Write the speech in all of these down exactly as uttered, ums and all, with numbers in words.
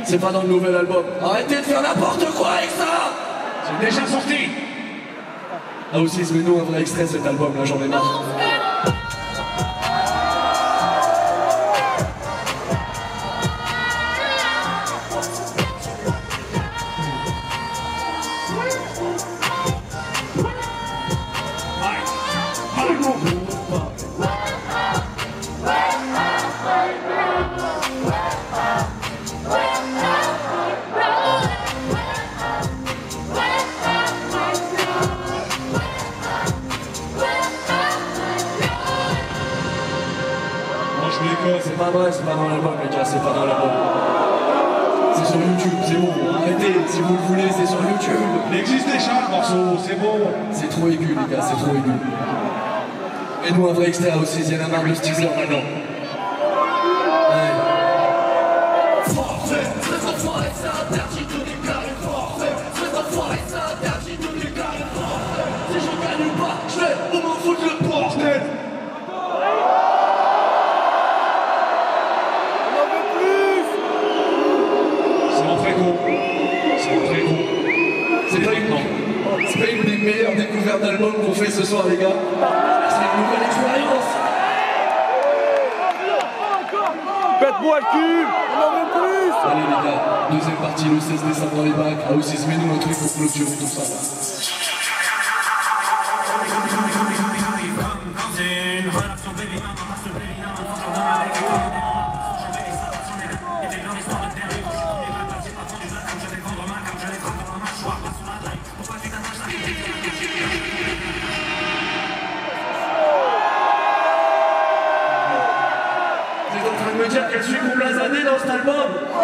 c'est pas dans le nouvel album. Arrêtez de faire n'importe quoi avec ça. C'est déjà sorti. Ah aussi, mets-nous un vrai extrait de cet album, là j'en ai marre. C'est pas vrai, c'est pas dans l'album les gars, c'est pas dans l'album. C'est sur YouTube, c'est bon, arrêtez, si vous le voulez, c'est sur YouTube. Il existe déjà un morceau, c'est bon. C'est trop aigu les gars, c'est trop aigu. Mets-nous un vrai extrait aussi, il y en a marre de ce teaser maintenant. Ouais. Forfait, ces enfoirés, c'est interdit de déclarer forfait. Ces enfoirés, c'est interdit de déclarer forfait. Si je gagne ou pas, je vais au m'en foutre le bordel. C'est pas une, c'est pas une des meilleures découvertes d'albums qu'on fait ce soir les gars. C'est une nouvelle expérience. Pète-moi le cul, on en veut plus. Allez les gars, deuxième partie le seize décembre dans les bacs. Ah aussi, mets-nous un truc pour clôturer tout ça. Vous êtes en train de me dire qu'elle suit mon blasadé dans cet album?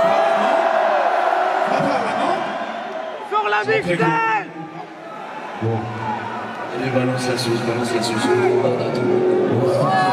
Ah bah maintenant. Sur la mixtape. Bon. Allez, balance la sauce, balance la sauce.